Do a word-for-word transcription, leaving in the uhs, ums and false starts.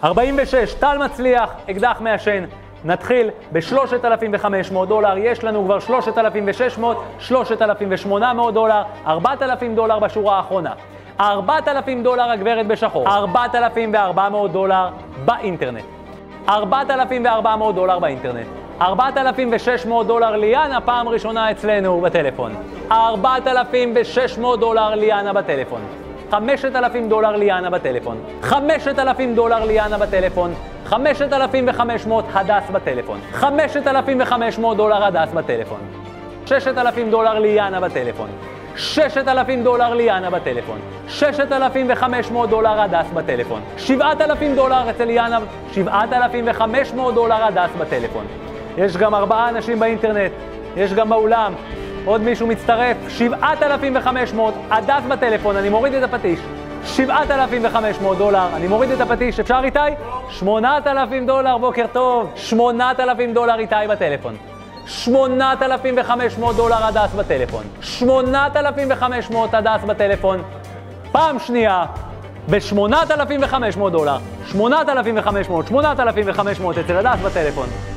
ארבעים ושש, טל מצליח, אקדח מעשן. נתחיל ב-שלושת אלפים וחמש מאות דולר, יש לנו כבר שלושת אלפים ושש מאות, שלושת אלפים ושמונה מאות דולר, ארבעת אלפים דולר בשורה האחרונה. ארבעת אלפים דולר הגברת בשחור, ארבעת אלפים וארבע מאות דולר באינטרנט. ארבעת אלפים וארבע מאות דולר באינטרנט. ארבעת אלפים ושש מאות דולר ליאנה, פעם ראשונה אצלנו בטלפון. ארבעת אלפים ושש מאות דולר ליאנה בטלפון. חמשת אלפים דולר ליאנה בטלפון. חמשת אלפים דולר ליאנה בטלפון. חמשת אלפים וחמש מאות הדס בטלפון. חמשת אלפים וחמש מאות דולר הדס בטלפון. ששת אלפים דולר ליאנה בטלפון. ששת אלפים דולר ליאנה בטלפון. ששת אלפים וחמש מאות דולר הדס בטלפון. שבעת אלפים דולר אצל ליאנה. שבעת אלפים וחמש מאות דולר הדס בטלפון. יש גם ארבעה אנשים באינטרנט. יש גם באולם. עוד מישהו מצטרף. שבעת אלפים וחמש מאות הדס בטלפון. אני מוריד את הפטיש. שבעת אלפים וחמש מאות דולר. אני מוריד את הפטיש. אפשר איתי? שמונת אלפים דולר. בוקר טוב. שמונת אלפים דולר איתי בטלפון. שמונת אלפים וחמש מאות דולר הדס בטלפון. שמונת אלפים וחמש מאות הדס בטלפון. פעם שנייה, ב-שמונת אלפים וחמש מאות דולר. שמונת אלפים וחמש מאות, שמונת אלפים וחמש מאות אצל הדס בטלפון.